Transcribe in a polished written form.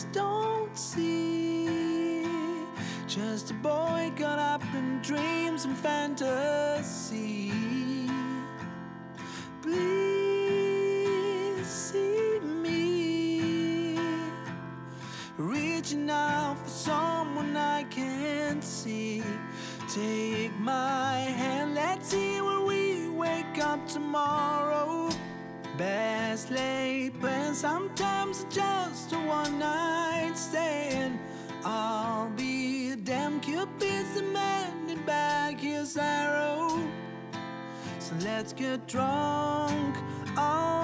eyes don't see. Just a boy caught up in dreams and fantasy. Please see me, reaching out for someone I can't see. Take my hand, let's see where we wake up tomorrow. Best laid plans, sometimes it's just a one-night stand. I'll be a damn Cupid's demanding back his arrow. So let's get drunk. Oh,